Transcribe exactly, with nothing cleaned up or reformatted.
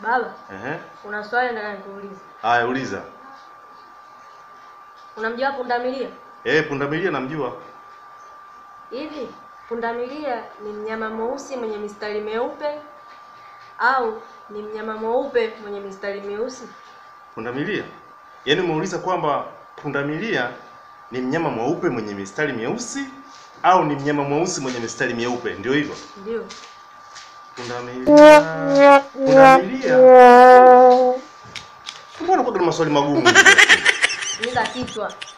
Baba. Ehe. Kuna swali nataka nikuulize. Haya, uliza. Unamjua pundamilia? Eh, pundamilia namjua. Hivi pundamilia ni mnyama mweusi mwenye mistari meupe au ni mnyama mweupe mwenye mistari meusi? Pundamilia? Yaani umeuliza kwamba pundamilia ni mnyama mweupe mwenye mistari meusi au ni mnyama mweusi mwenye mistari meupe? Ndio hivyo? Ndio. Pundamilia. Pundamilia. Mbona kwa maswali magumu? Niza kichwa.